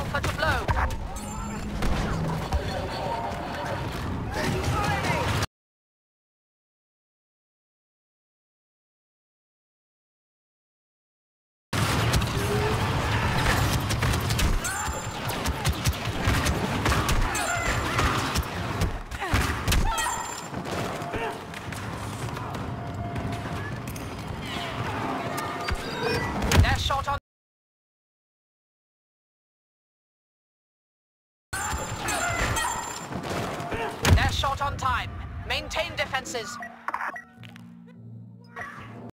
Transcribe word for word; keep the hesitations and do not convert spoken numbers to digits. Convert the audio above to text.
Alpha to blow. They're shot on. They're short on time. Maintain defenses.